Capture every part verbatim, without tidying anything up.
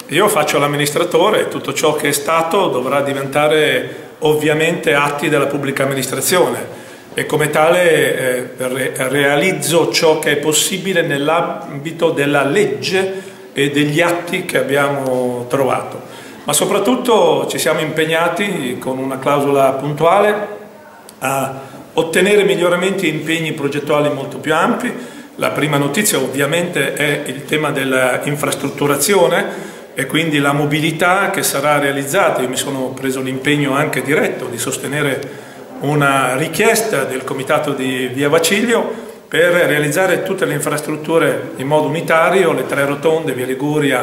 Io faccio l'amministratore e tutto ciò che è stato dovrà diventare ovviamente atti della pubblica amministrazione e come tale eh, re realizzo ciò che è possibile nell'ambito della legge e degli atti che abbiamo trovato. Ma soprattutto ci siamo impegnati con una clausola puntuale a ottenere miglioramenti e impegni progettuali molto più ampi. La prima notizia ovviamente è il tema dell'infrastrutturazione e quindi la mobilità che sarà realizzata. Io mi sono preso l'impegno anche diretto di sostenere una richiesta del comitato di Via Vacilio per realizzare tutte le infrastrutture in modo unitario, le tre rotonde, Via Liguria,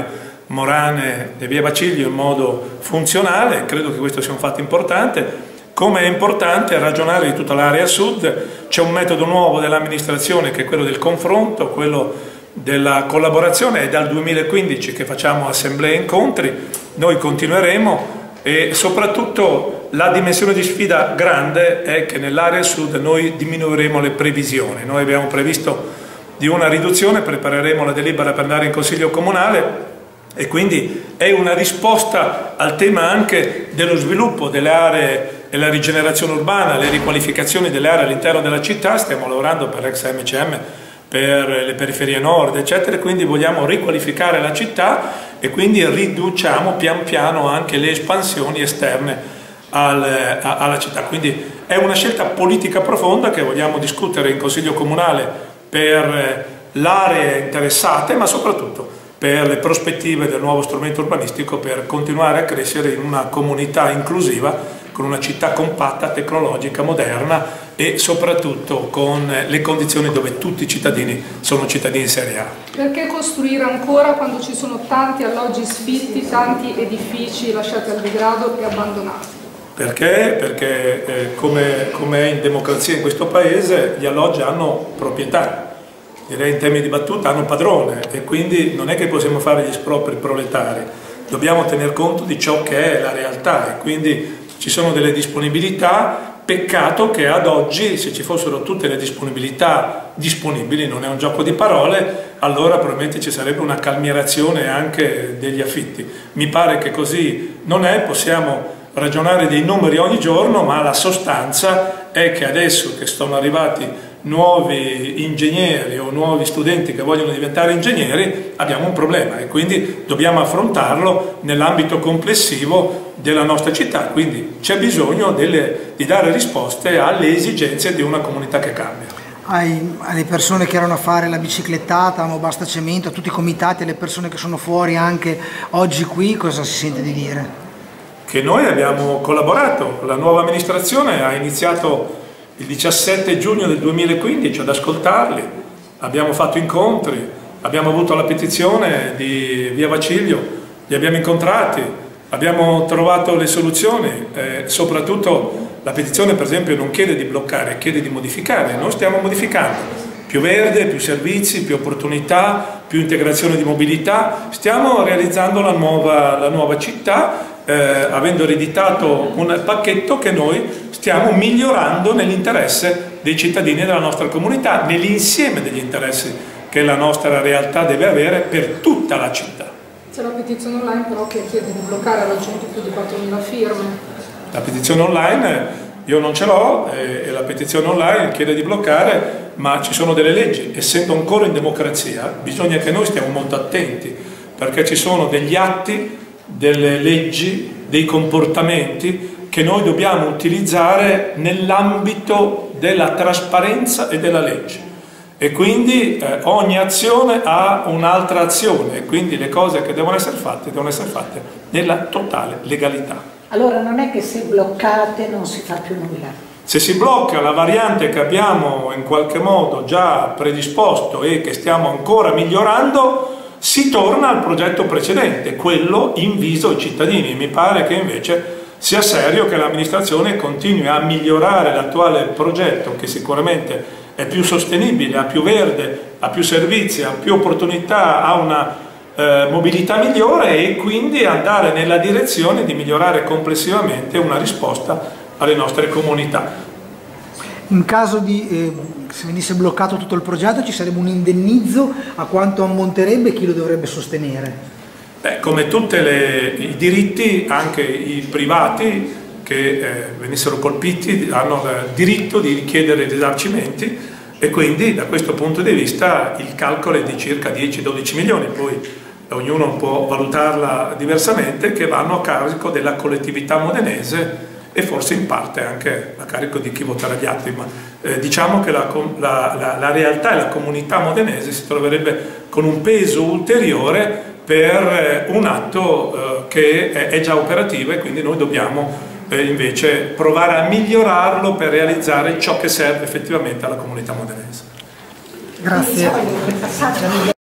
Morane e Via Vacilio in modo funzionale. Credo che questo sia un fatto importante. Come è importante ragionare di tutta l'area sud, c'è un metodo nuovo dell'amministrazione che è quello del confronto, quello della collaborazione. È dal duemilaquindici che facciamo assemblee e incontri, noi continueremo e soprattutto la dimensione di sfida grande è che nell'area sud noi diminuiremo le previsioni. Noi abbiamo previsto di una riduzione, prepareremo la delibera per andare in consiglio comunale e quindi è una risposta al tema anche dello sviluppo delle aree e la rigenerazione urbana, le riqualificazioni delle aree all'interno della città. Stiamo lavorando per l'ex M C M, per le periferie nord, eccetera, quindi vogliamo riqualificare la città e quindi riduciamo pian piano anche le espansioni esterne al, a, alla città. Quindi è una scelta politica profonda che vogliamo discutere in Consiglio Comunale per le aree interessate, ma soprattutto per le prospettive del nuovo strumento urbanistico per continuare a crescere in una comunità inclusiva, con una città compatta, tecnologica, moderna e soprattutto con le condizioni dove tutti i cittadini sono cittadini in serie A. Perché costruire ancora quando ci sono tanti alloggi sfitti, tanti edifici lasciati al degrado e abbandonati? Perché? Perché eh, come, come è in democrazia in questo paese, gli alloggi hanno proprietà, direi in termini di battuta hanno padrone e quindi non è che possiamo fare gli espropri proletari, dobbiamo tener conto di ciò che è la realtà e quindi ci sono delle disponibilità. Peccato che ad oggi, se ci fossero tutte le disponibilità disponibili, non è un gioco di parole, allora probabilmente ci sarebbe una calmierazione anche degli affitti. Mi pare che così non è, possiamo ragionare dei numeri ogni giorno, ma la sostanza è che adesso che sono arrivati nuovi ingegneri o nuovi studenti che vogliono diventare ingegneri, abbiamo un problema e quindi dobbiamo affrontarlo nell'ambito complessivo della nostra città, quindi c'è bisogno delle, di dare risposte alle esigenze di una comunità che cambia. Ai, alle persone che erano a fare la biciclettata, Amo Basta Cemento, a tutti i comitati, alle persone che sono fuori anche oggi qui, cosa si sente di dire? Che noi abbiamo collaborato, la nuova amministrazione ha iniziato il diciassette giugno del duemilaquindici ad ascoltarli, abbiamo fatto incontri, abbiamo avuto la petizione di Via Vacilio, li abbiamo incontrati, abbiamo trovato le soluzioni, eh, soprattutto la petizione per esempio non chiede di bloccare, chiede di modificare, noi stiamo modificando, più verde, più servizi, più opportunità, più integrazione di mobilità, stiamo realizzando la nuova, la nuova città, eh, avendo ereditato un pacchetto che noi stiamo migliorando nell'interesse dei cittadini della nostra comunità, nell'insieme degli interessi che la nostra realtà deve avere per tutta la città. C'è la petizione online però che chiede di bloccare, ha raggiunto più di quattromila firme. La petizione online io non ce l'ho e la petizione online chiede di bloccare, ma ci sono delle leggi, essendo ancora in democrazia bisogna che noi stiamo molto attenti perché ci sono degli atti, delle leggi, dei comportamenti che noi dobbiamo utilizzare nell'ambito della trasparenza e della legge e quindi eh, ogni azione ha un'altra azione e quindi le cose che devono essere fatte devono essere fatte nella totale legalità. Allora non è che se bloccate non si fa più nulla. Se si blocca la variante che abbiamo in qualche modo già predisposto e che stiamo ancora migliorando, si torna al progetto precedente, quello inviso ai cittadini. Mi pare che invece sia serio che l'amministrazione continui a migliorare l'attuale progetto che sicuramente è più sostenibile, ha più verde, ha più servizi, ha più opportunità, ha una eh, mobilità migliore e quindi andare nella direzione di migliorare complessivamente una risposta alle nostre comunità. In caso di, eh, se venisse bloccato tutto il progetto, ci sarebbe un indennizzo, a quanto ammonterebbe e chi lo dovrebbe sostenere? Beh, come tutti i diritti, anche i privati che eh, venissero colpiti hanno il diritto di richiedere risarcimenti, e quindi da questo punto di vista il calcolo è di circa dieci dodici milioni, poi ognuno può valutarla diversamente, che vanno a carico della collettività modenese e forse in parte anche a carico di chi voterà gli atti, ma eh, diciamo che la, la, la, la realtà e la comunità modenese si troverebbe con un peso ulteriore per eh, un atto eh, che è, è già operativo, e quindi noi dobbiamo eh, invece provare a migliorarlo per realizzare ciò che serve effettivamente alla comunità modenese. Grazie.